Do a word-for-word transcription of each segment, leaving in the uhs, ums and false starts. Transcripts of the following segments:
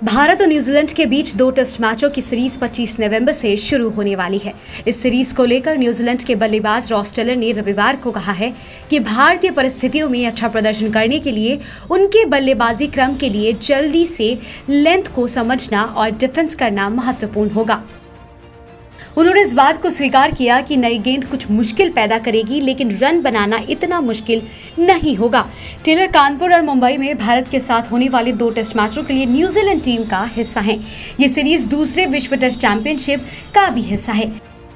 भारत और न्यूजीलैंड के बीच दो टेस्ट मैचों की सीरीज पच्चीस नवंबर से शुरू होने वाली है। इस सीरीज को लेकर न्यूजीलैंड के बल्लेबाज रॉस टेलर ने रविवार को कहा है कि भारतीय परिस्थितियों में अच्छा प्रदर्शन करने के लिए उनके बल्लेबाजी क्रम के लिए जल्दी से लेंथ को समझना और डिफेंस करना महत्वपूर्ण होगा। उन्होंने इस बात को स्वीकार किया कि नई गेंद कुछ मुश्किल पैदा करेगी, लेकिन रन बनाना इतना मुश्किल नहीं होगा। टेलर कानपुर और मुंबई में भारत के साथ होने वाले दो टेस्ट मैचों के लिए न्यूजीलैंड टीम का हिस्सा हैं। ये सीरीज दूसरे विश्व टेस्ट चैंपियनशिप का भी हिस्सा है।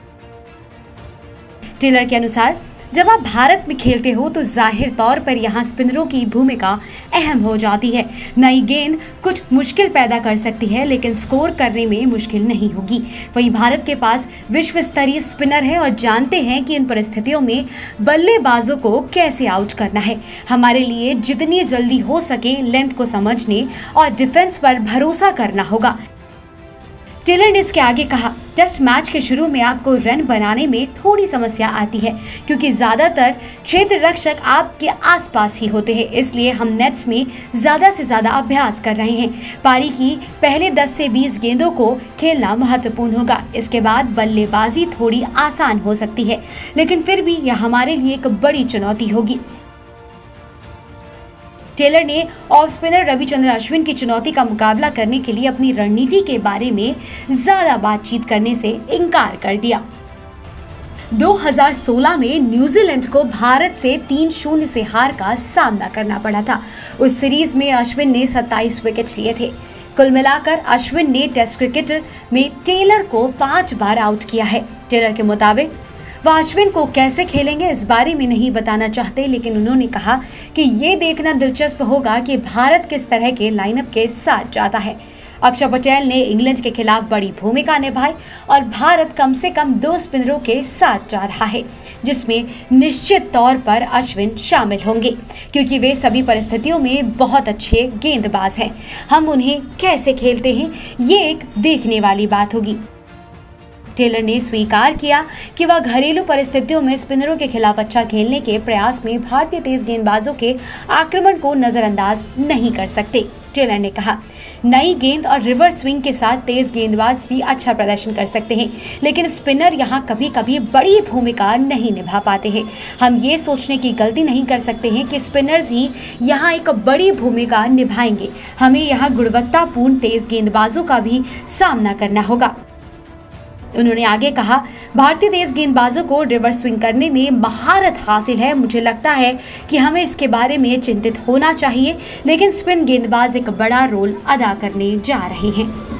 टेलर के अनुसार जब आप भारत में खेलते हो तो जाहिर तौर पर यहाँ स्पिनरों की भूमिका अहम हो जाती है। नई गेंद कुछ मुश्किल पैदा कर सकती है, लेकिन स्कोर करने में मुश्किल नहीं होगी। वहीं भारत के पास विश्व स्तरीय स्पिनर है और जानते हैं कि इन परिस्थितियों में बल्लेबाजों को कैसे आउट करना है। हमारे लिए जितनी जल्दी हो सके लेंथ को समझने और डिफेंस पर भरोसा करना होगा। टेलर ने इसके आगे कहा, टेस्ट मैच के शुरू में आपको रन बनाने में थोड़ी समस्या आती है, क्योंकि ज्यादातर क्षेत्र रक्षक आपके आसपास ही होते हैं। इसलिए हम नेट्स में ज्यादा से ज्यादा अभ्यास कर रहे हैं। पारी की पहले दस से बीस गेंदों को खेलना महत्वपूर्ण होगा। इसके बाद बल्लेबाजी थोड़ी आसान हो सकती है, लेकिन फिर भी यह हमारे लिए एक बड़ी चुनौती होगी। टेलर ने ऑफ स्पिनर रविचंद्रन अश्विन की चुनौती का मुकाबला करने के लिए अपनी रणनीति के बारे में ज्यादा बातचीत करने से इनकार कर दिया। दो हज़ार सोलह में न्यूजीलैंड को भारत से तीन शून्य से हार का सामना करना पड़ा था। उस सीरीज में अश्विन ने सत्ताईस विकेट लिए थे। कुल मिलाकर अश्विन ने टेस्ट क्रिकेटर में टेलर को पांच बार आउट किया है। टेलर के मुताबिक वह अश्विन को कैसे खेलेंगे इस बारे में नहीं बताना चाहते, लेकिन उन्होंने कहा कि ये देखना दिलचस्प होगा कि भारत किस तरह के लाइनअप के साथ जाता है। अक्षर पटेल ने इंग्लैंड के खिलाफ बड़ी भूमिका निभाई और भारत कम से कम दो स्पिनरों के साथ जा रहा है, जिसमें निश्चित तौर पर अश्विन शामिल होंगे, क्योंकि वे सभी परिस्थितियों में बहुत अच्छे गेंदबाज हैं। हम उन्हें कैसे खेलते हैं ये एक देखने वाली बात होगी। टेलर ने स्वीकार किया कि वह घरेलू परिस्थितियों में स्पिनरों के खिलाफ अच्छा खेलने के प्रयास में भारतीय तेज गेंदबाजों के आक्रमण को नजरअंदाज नहीं कर सकते। टेलर ने कहा, नई गेंद और रिवर्स स्विंग के साथ तेज गेंदबाज भी अच्छा प्रदर्शन कर सकते हैं, लेकिन स्पिनर यहां कभी कभी बड़ी भूमिका नहीं निभा पाते हैं। हम ये सोचने की गलती नहीं कर सकते हैं कि स्पिनर्स ही यहां एक बड़ी भूमिका निभाएंगे। हमें यहां गुणवत्तापूर्ण तेज गेंदबाजों का भी सामना करना होगा। उन्होंने आगे कहा, भारतीय तेज गेंदबाजों को रिवर्स स्विंग करने में महारत हासिल है। मुझे लगता है कि हमें इसके बारे में चिंतित होना चाहिए, लेकिन स्पिन गेंदबाज एक बड़ा रोल अदा करने जा रहे हैं।